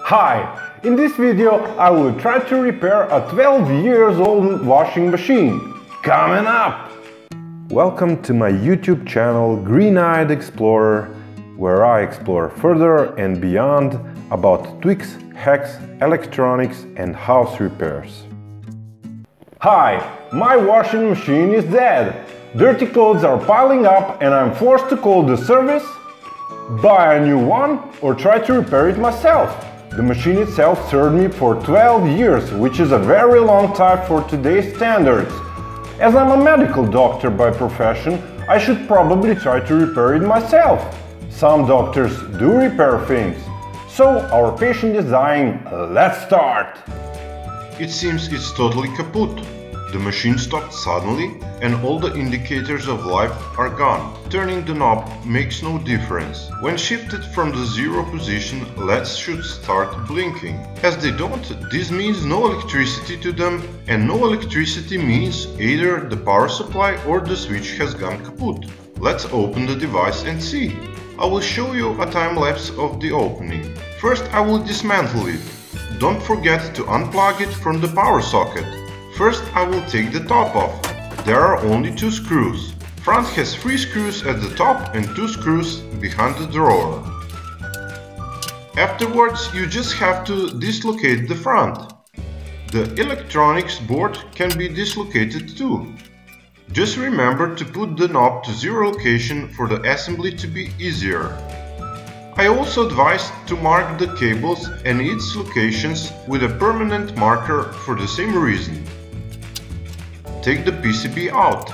Hi! In this video I will try to repair a 12 years old washing machine. Coming up! Welcome to my YouTube channel GreenEyedExplorer, where I explore further and beyond about tweaks, hacks, electronics and house repairs. Hi! My washing machine is dead. Dirty clothes are piling up and I'm forced to call the service, buy a new one or try to repair it myself. The machine itself served me for 12 years, which is a very long time for today's standards. As I'm a medical doctor by profession, I should probably try to repair it myself. Some doctors do repair things. So our patient is dying, let's start! It seems it's totally kaput. The machine stopped suddenly and all the indicators of life are gone. Turning the knob makes no difference. When shifted from the zero position, LEDs should start blinking. As they don't, this means no electricity to them, and no electricity means either the power supply or the switch has gone kaput. Let's open the device and see. I will show you a time lapse of the opening. First I will dismantle it. Don't forget to unplug it from the power socket. First I will take the top off. There are only 2 screws. Front has 3 screws at the top and 2 screws behind the drawer. Afterwards you just have to dislocate the front. The electronics board can be dislocated too. Just remember to put the knob to zero location for the assembly to be easier. I also advise to mark the cables and its locations with a permanent marker for the same reason. Take the PCB out.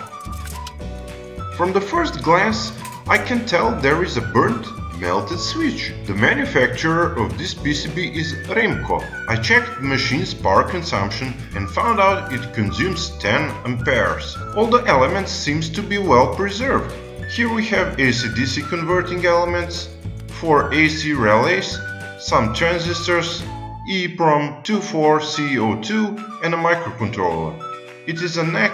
From the first glance, I can tell there is a burnt, melted switch. The manufacturer of this PCB is Remco. I checked the machine's power consumption and found out it consumes 10 amperes. All the elements seems to be well preserved. Here we have AC-DC converting elements, 4 AC relays, some transistors, EEPROM 24CO2 and a microcontroller. It is a NEC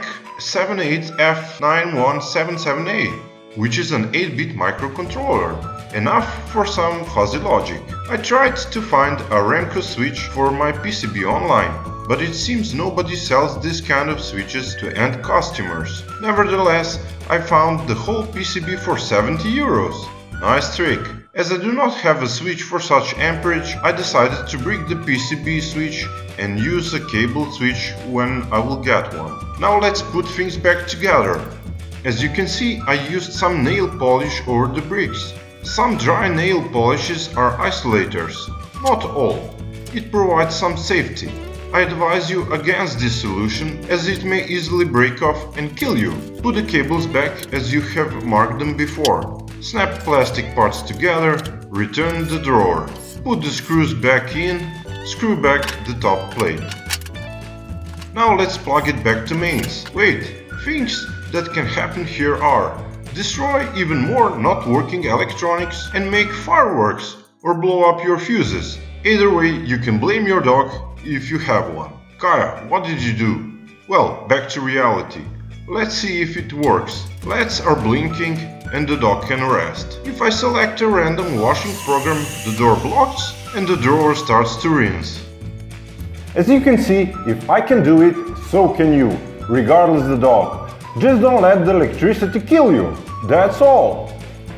78F9177A, which is an 8-bit microcontroller, enough for some fuzzy logic. I tried to find a Remco switch for my PCB online, but it seems nobody sells this kind of switches to end customers. Nevertheless, I found the whole PCB for 70 euros. Nice trick. As I do not have a switch for such amperage, I decided to break the PCB switch and use a cable switch when I will get one. Now let's put things back together. As you can see, I used some nail polish over the bricks. Some dry nail polishes are isolators. Not all. It provides some safety. I advise you against this solution, as it may easily break off and kill you. Put the cables back as you have marked them before. Snap plastic parts together, return the drawer. Put the screws back in, screw back the top plate. Now let's plug it back to mains. Wait, things that can happen here are: destroy even more not working electronics and make fireworks or blow up your fuses. Either way, you can blame your dog if you have one. Kaya, what did you do? Well, back to reality. Let's see if it works. LEDs are blinking and the dog can rest. If I select a random washing program, the door blocks and the drawer starts to rinse. As you can see, if I can do it, so can you, regardless the dog. Just don't let the electricity kill you, that's all.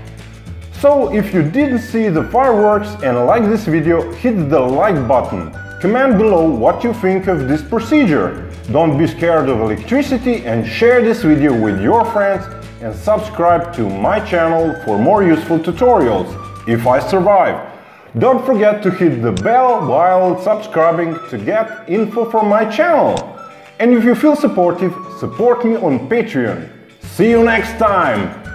So if you didn't see the fireworks and like this video, hit the like button. Comment below what you think of this procedure. Don't be scared of electricity and share this video with your friends and subscribe to my channel for more useful tutorials, if I survive. Don't forget to hit the bell while subscribing to get info from my channel. And if you feel supportive, support me on Patreon. See you next time!